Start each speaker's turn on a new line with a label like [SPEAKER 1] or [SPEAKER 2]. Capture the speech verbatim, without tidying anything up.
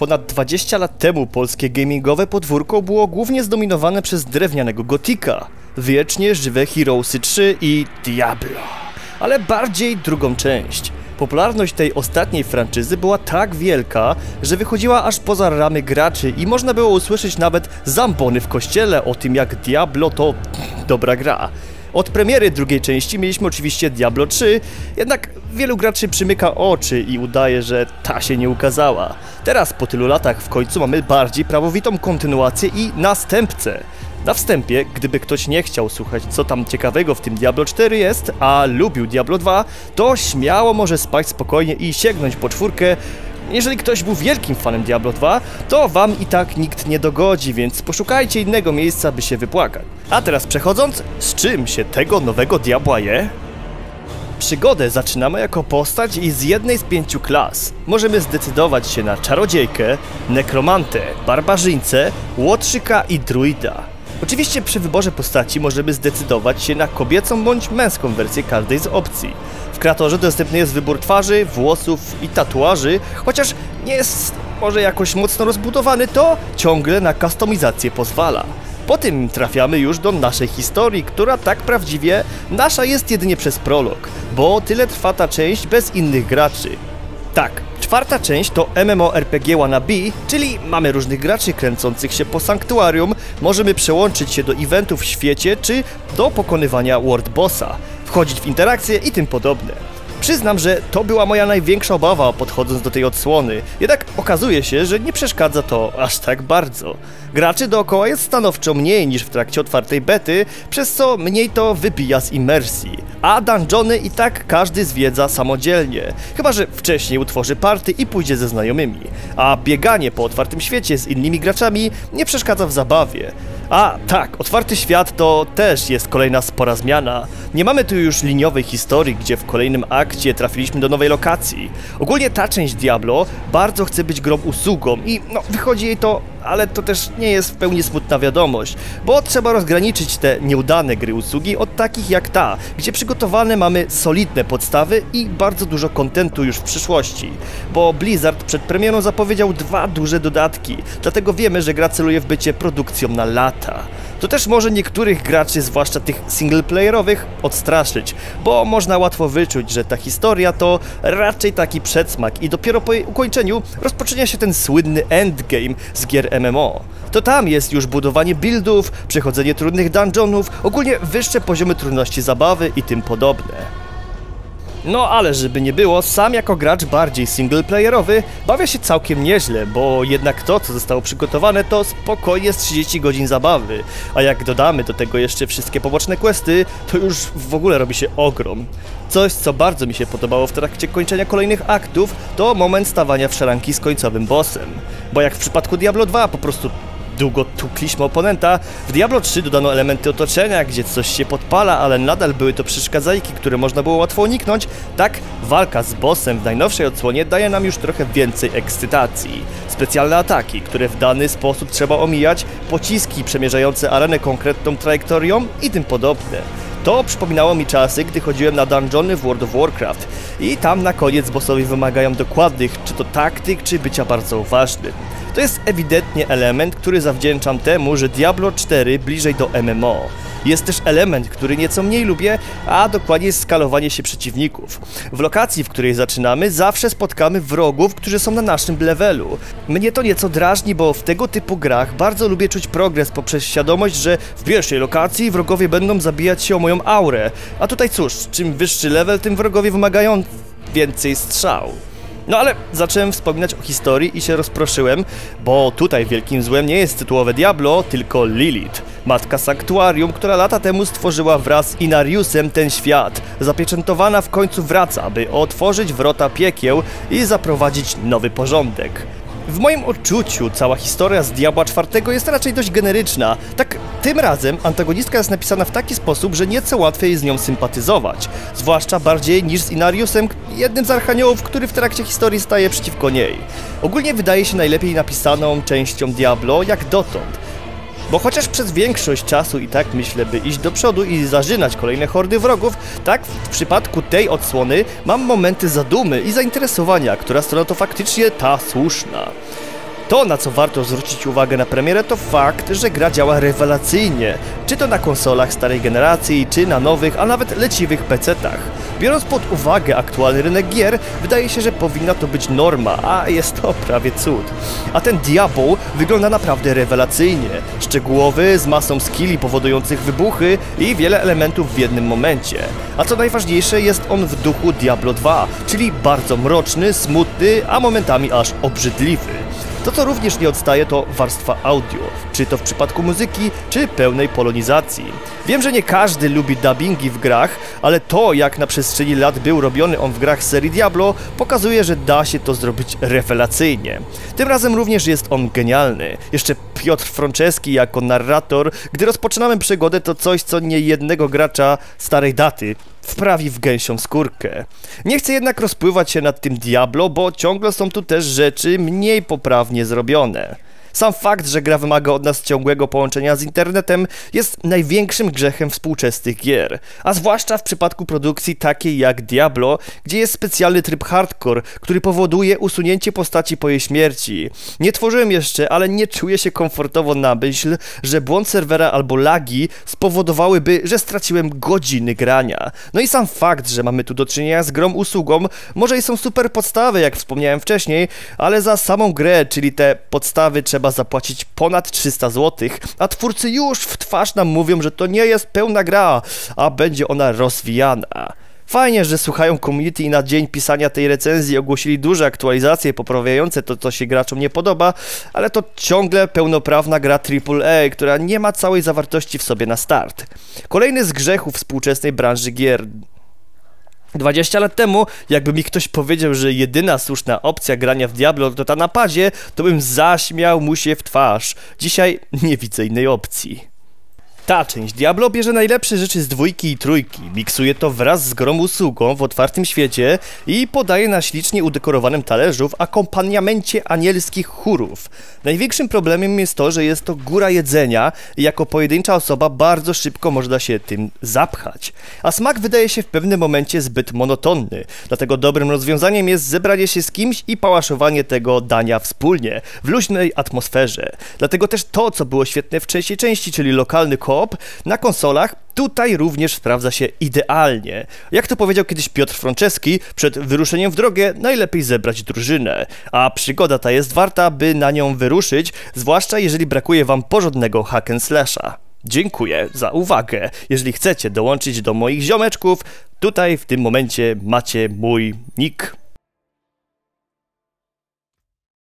[SPEAKER 1] Ponad dwadzieścia lat temu polskie gamingowe podwórko było głównie zdominowane przez drewnianego gotika, wiecznie żywe Heroesy trzy i Diablo, ale bardziej drugą część. Popularność tej ostatniej franczyzy była tak wielka, że wychodziła aż poza ramy graczy i można było usłyszeć nawet zambony w kościele o tym, jak Diablo to dobra gra. Od premiery drugiej części mieliśmy oczywiście Diablo trzy, jednak wielu graczy przymyka oczy i udaje, że ta się nie ukazała. Teraz po tylu latach w końcu mamy bardziej prawowitą kontynuację i następcę. Na wstępie, gdyby ktoś nie chciał słuchać, co tam ciekawego w tym Diablo cztery jest, a lubił Diablo dwa, to śmiało może spać spokojnie i sięgnąć po czwórkę. Jeżeli ktoś był wielkim fanem Diablo dwa, to wam i tak nikt nie dogodzi, więc poszukajcie innego miejsca, by się wypłakać. A teraz przechodząc, z czym się tego nowego Diabła je? Przygodę zaczynamy jako postać i z jednej z pięciu klas. Możemy zdecydować się na czarodziejkę, nekromantę, barbarzyńcę, łotrzyka i druida. Oczywiście przy wyborze postaci możemy zdecydować się na kobiecą bądź męską wersję każdej z opcji. W kreatorze dostępny jest wybór twarzy, włosów i tatuaży, chociaż nie jest może jakoś mocno rozbudowany, to ciągle na kustomizację pozwala. Po tym trafiamy już do naszej historii, która tak prawdziwie nasza jest jedynie przez prolog, bo tyle trwa ta część bez innych graczy. Tak, czwarta część to MMORPG wannabe, czyli mamy różnych graczy kręcących się po sanktuarium, możemy przełączyć się do eventów w świecie czy do pokonywania world bossa, wchodzić w interakcje i tym podobne. Przyznam, że to była moja największa obawa podchodząc do tej odsłony, jednak okazuje się, że nie przeszkadza to aż tak bardzo. Graczy dookoła jest stanowczo mniej niż w trakcie otwartej bety, przez co mniej to wybija z imersji. A dungeony i tak każdy zwiedza samodzielnie, chyba że wcześniej utworzy party i pójdzie ze znajomymi. A bieganie po otwartym świecie z innymi graczami nie przeszkadza w zabawie. A tak, otwarty świat to też jest kolejna spora zmiana. Nie mamy tu już liniowej historii, gdzie w kolejnym akcie trafiliśmy do nowej lokacji. Ogólnie ta część Diablo bardzo chce być grą usługą i no wychodzi jej to, ale to też nie jest w pełni smutna wiadomość, bo trzeba rozgraniczyć te nieudane gry usługi od takich jak ta, gdzie przygotowane mamy solidne podstawy i bardzo dużo kontentu już w przyszłości. Bo Blizzard przed premierą zapowiedział dwa duże dodatki, dlatego wiemy, że gra celuje w bycie produkcją na lata. To też może niektórych graczy, zwłaszcza tych singleplayerowych, odstraszyć, bo można łatwo wyczuć, że ta historia to raczej taki przedsmak i dopiero po jej ukończeniu rozpoczyna się ten słynny endgame z gier M M O. To tam jest już budowanie buildów, przechodzenie trudnych dungeonów, ogólnie wyższe poziomy trudności zabawy i tym podobne. No ale żeby nie było, sam jako gracz bardziej singleplayerowy bawię się całkiem nieźle, bo jednak to, co zostało przygotowane, to spokojnie z trzydzieści godzin zabawy, a jak dodamy do tego jeszcze wszystkie poboczne questy, to już w ogóle robi się ogrom. Coś, co bardzo mi się podobało w trakcie kończenia kolejnych aktów, to moment stawania w szranki z końcowym bossem, bo jak w przypadku Diablo dwa po prostu długo tukliśmy oponenta, w Diablo trzy dodano elementy otoczenia, gdzie coś się podpala, ale nadal były to przeszkadzajki, które można było łatwo uniknąć. Tak, walka z bossem w najnowszej odsłonie daje nam już trochę więcej ekscytacji. Specjalne ataki, które w dany sposób trzeba omijać, pociski przemierzające arenę konkretną trajektorią i tym podobne. To przypominało mi czasy, gdy chodziłem na dungeony w World of Warcraft i tam na koniec bossowie wymagają dokładnych, czy to taktyk, czy bycia bardzo uważnym. To jest ewidentnie element, który zawdzięczam temu, że Diablo cztery bliżej do M M O. Jest też element, który nieco mniej lubię, a dokładnie jest skalowanie się przeciwników. W lokacji, w której zaczynamy, zawsze spotkamy wrogów, którzy są na naszym levelu. Mnie to nieco drażni, bo w tego typu grach bardzo lubię czuć progres poprzez świadomość, że w pierwszej lokacji wrogowie będą zabijać się o moją aurę. A tutaj cóż, czym wyższy level, tym wrogowie wymagają więcej strzał. No ale zacząłem wspominać o historii i się rozproszyłem, bo tutaj wielkim złem nie jest tytułowe Diablo, tylko Lilith, matka sanktuarium, która lata temu stworzyła wraz z Inariusem ten świat. Zapieczętowana w końcu wraca, by otworzyć wrota piekieł i zaprowadzić nowy porządek. W moim odczuciu cała historia z Diabła czwartego jest raczej dość generyczna. Tak, tym razem antagonistka jest napisana w taki sposób, że nieco łatwiej jest z nią sympatyzować. Zwłaszcza bardziej niż z Inariusem, jednym z archaniołów, który w trakcie historii staje przeciwko niej. Ogólnie wydaje się najlepiej napisaną częścią Diablo jak dotąd. Bo chociaż przez większość czasu i tak myślę, by iść do przodu i zażynać kolejne hordy wrogów, tak w przypadku tej odsłony mam momenty zadumy i zainteresowania, która strona to faktycznie ta słuszna. To, na co warto zwrócić uwagę na premierę, to fakt, że gra działa rewelacyjnie, czy to na konsolach starej generacji, czy na nowych, a nawet leciwych pecetach. Biorąc pod uwagę aktualny rynek gier, wydaje się, że powinna to być norma, a jest to prawie cud. A ten Diablo wygląda naprawdę rewelacyjnie, szczegółowy, z masą skilli powodujących wybuchy i wiele elementów w jednym momencie. A co najważniejsze, jest on w duchu Diablo dwa, czyli bardzo mroczny, smutny, a momentami aż obrzydliwy. To, co również nie odstaje, to warstwa audio, czy to w przypadku muzyki, czy pełnej polonizacji. Wiem, że nie każdy lubi dubbingi w grach, ale to, jak na przestrzeni lat był robiony on w grach z serii Diablo, pokazuje, że da się to zrobić rewelacyjnie. Tym razem również jest on genialny. Jeszcze Piotr Franceski jako narrator, gdy rozpoczynamy przygodę, to coś, co nie jednego gracza starej daty wprawi w gęsią skórkę. Nie chcę jednak rozpływać się nad tym Diablo, bo ciągle są tu też rzeczy mniej poprawnie zrobione. Sam fakt, że gra wymaga od nas ciągłego połączenia z internetem, jest największym grzechem współczesnych gier, a zwłaszcza w przypadku produkcji takiej jak Diablo, gdzie jest specjalny tryb hardcore, który powoduje usunięcie postaci po jej śmierci. Nie tworzyłem jeszcze, ale nie czuję się komfortowo na myśl, że błąd serwera albo lagi spowodowałyby, że straciłem godziny grania. No i sam fakt, że mamy tu do czynienia z grą usługą, może i są super podstawy, jak wspomniałem wcześniej, ale za samą grę, czyli te podstawy, trzeba zapłacić ponad trzysta złotych, a twórcy już w twarz nam mówią, że to nie jest pełna gra, a będzie ona rozwijana. Fajnie, że słuchają community i na dzień pisania tej recenzji ogłosili duże aktualizacje poprawiające to, co się graczom nie podoba, ale to ciągle pełnoprawna gra triple A, która nie ma całej zawartości w sobie na start. Kolejny z grzechów współczesnej branży gier. dwadzieścia lat temu, jakby mi ktoś powiedział, że jedyna słuszna opcja grania w Diablo to ta na padzie, to bym zaśmiał mu się w twarz. Dzisiaj nie widzę innej opcji. Ta część Diablo bierze najlepsze rzeczy z dwójki i trójki, miksuje to wraz z grą usługą w otwartym świecie i podaje na ślicznie udekorowanym talerzu w akompaniamencie anielskich chórów. Największym problemem jest to, że jest to góra jedzenia i jako pojedyncza osoba bardzo szybko można się tym zapchać. A smak wydaje się w pewnym momencie zbyt monotonny, dlatego dobrym rozwiązaniem jest zebranie się z kimś i pałaszowanie tego dania wspólnie, w luźnej atmosferze. Dlatego też to, co było świetne w trzeciej części, czyli lokalny koop na konsolach, tutaj również sprawdza się idealnie. Jak to powiedział kiedyś Piotr Franceski, przed wyruszeniem w drogę najlepiej zebrać drużynę, a przygoda ta jest warta, by na nią wyruszyć, zwłaszcza jeżeli brakuje wam porządnego hack and slasha. Dziękuję za uwagę. Jeżeli chcecie dołączyć do moich ziomeczków, tutaj w tym momencie macie mój nick.